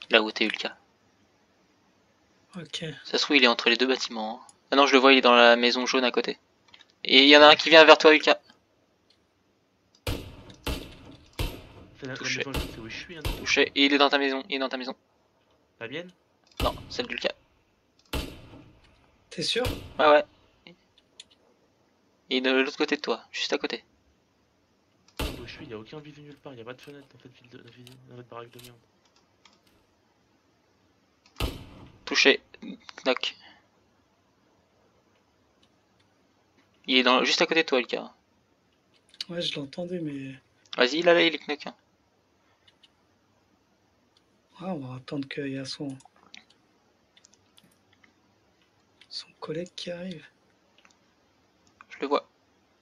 Là où t'es Ulka. Ok. Ça se trouve, il est entre les deux bâtiments. Ah non, je le vois, il est dans la maison jaune à côté. Et il y en a un qui vient vers toi, Ulka. C'est la Touché. maison jaune, c'est où je suis. Hein, Touché. Et il est dans ta maison. Il est dans ta maison. la mienne? Non, celle d'Ulka. T'es sûr? Ouais, ouais. Il est de l'autre côté de toi, juste à côté. Où je suis, il y a aucun visu nulle part. Il y a pas de fenêtre dans cette ville dans cette baraque de merde. Touché. Knock. Il est dans, juste à côté de toi, Ulka. Ouais, je l'entendais, mais. Vas-y, là, il est knock. Ah, on va attendre qu'il y a son collègue qui arrive. Je le vois.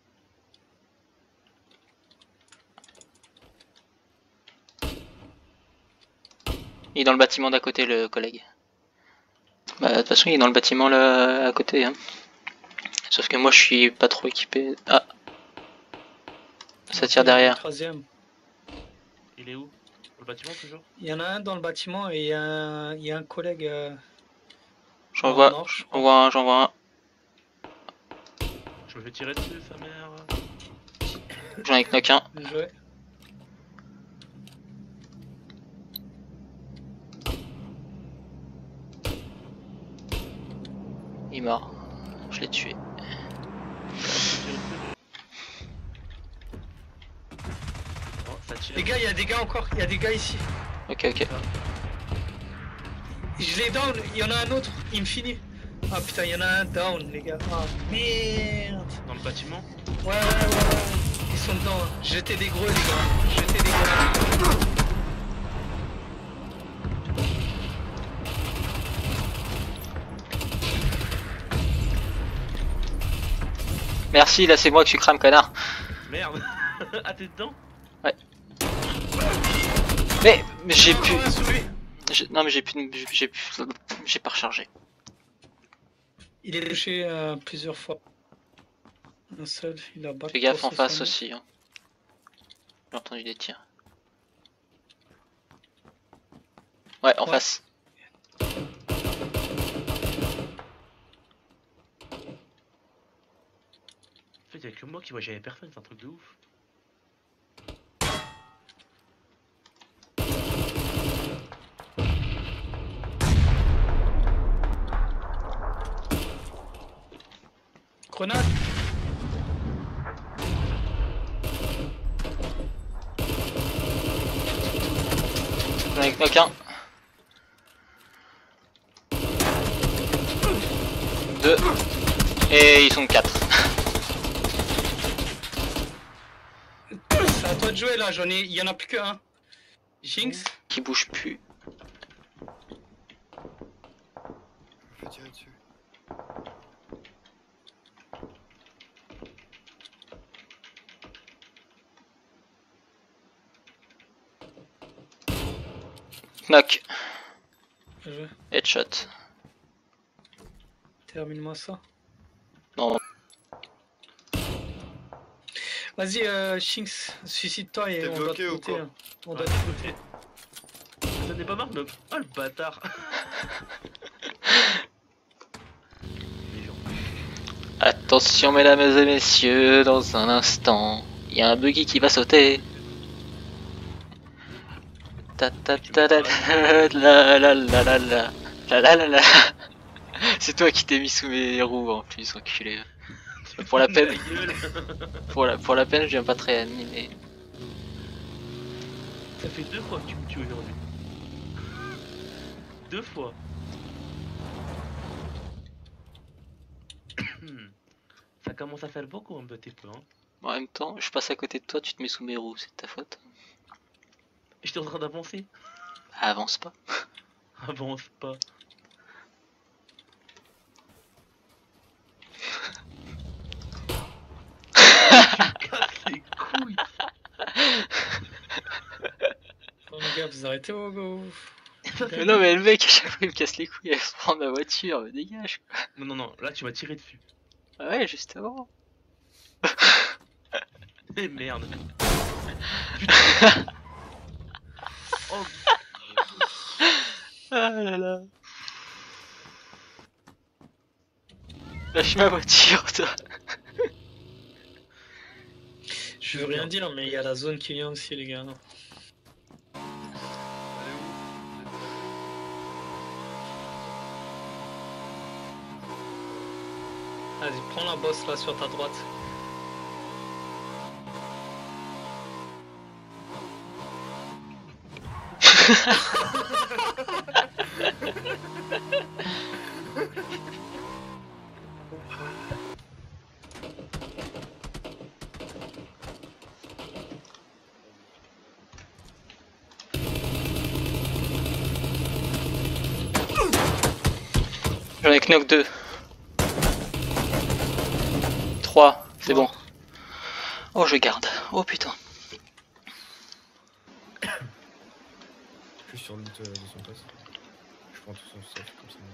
Il est dans le bâtiment d'à côté, le collègue. Bah, de toute façon, il est dans le bâtiment là à côté. Hein. Sauf que moi, je suis pas trop équipé. Ah, ça tire Il y en a un derrière. troisième. Il est où? Dans le bâtiment toujours? Il y en a un dans le bâtiment et il y a un collègue. J'en en vois, or, je j'en crois. vois un, j'en vois un. Je me fais tirer dessus, sa mère. J'en ai knock un. Bien joué. Il est mort. Je l'ai tué. Oh, ça tire. Les gars, il y a des gars encore. Il y a des gars ici. Ok, ok. Je l'ai down. Il y en a un autre. Il me finit. Ah putain, il y en a un down, les gars. Ah merde. Dans le bâtiment? Ouais. Ils sont dedans. Hein. Jetez des gros, les gars. Jetez des gros. Merci, là c'est moi que tu crames, connard. Merde. Ah, t'es dedans? Mais j'ai Non, plus. ouais, sur lui. Non, mais j'ai pas rechargé. Il est touché plusieurs fois. Un seul, il a battu. Fais gaffe en face aussi. Hein. J'ai entendu des tirs. Ouais, en face. En fait, y'a que moi qui vois jamais personne, c'est un truc de ouf. Grenade. J'en ai knock un. 2. Et ils sont 4. C'est à toi de jouer là, il y en a plus que un. Jinx. Qui bouge plus. Je vais tirer dessus. Knock. Bien joué. Headshot. Termine-moi ça. Non. Vas-y, Jinx, suicide-toi et T'es on doit bloqué te ou goûter. quoi? Hein. On doit te goûter. Ça n'est pas marre de... Oh, le bâtard. Les gens. Attention mesdames et messieurs, dans un instant, il y a un buggy qui va sauter. Ta ta ta ta la la la la la la la la la. C'est toi qui t'es mis sous mes roues en plus, enculé. Pour la peine, Ta gueule. pour la peine, je viens pas te réanimer. Ça fait 2 fois que tu me tues aujourd'hui. 2 fois. Ça commence à faire beaucoup un petit peu, hein. En même temps, je passe à côté de toi, tu te mets sous mes roues, c'est de ta faute. J'étais en train d'avancer. Ah, avance pas. Avance pas. Tu me casses les couilles. Bon, les gars, vous arrêtez vos go. Mais non, mais le mec, à chaque fois, il me casse les couilles, il se prend ma voiture, me dégage. Non, non, non, là tu m'as tiré dessus. Ah ouais, justement. Eh merde. Putain. Oh. Ah là là. Lâche ma voiture, toi. Je veux rien dire, mais il y a la zone qui vient aussi, les gars. Non. Elle est où? Vas-y, prends la bosse là sur ta droite. J'en ai knock 2. 3, c'est bon. Oh, je garde. Oh putain. Je suis sur le loot de son poste. Je prends tout son stuff comme ça.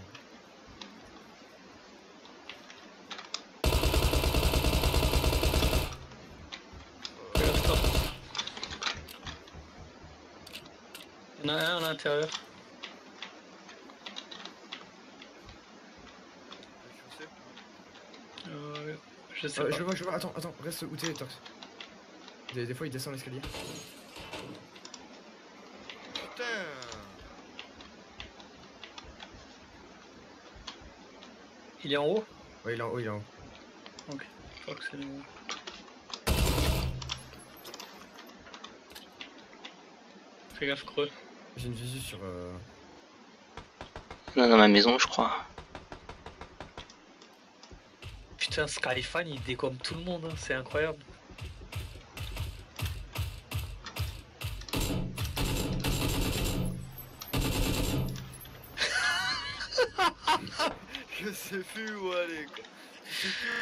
Lève-toi. Il y en a un à l'intérieur. Je sais pas. Je vois, attends, reste où t'es, Tox. Des fois il descend l'escalier. Putain. Il est en haut? Ouais, il est en haut, il est en haut. Ok, je crois que c'est le haut. Fais gaffe, creux. J'ai une visu sur... Non, dans ma maison, je crois. Putain, Skyfan il décomme tout le monde, hein. C'est incroyable. Je sais plus où aller quoi.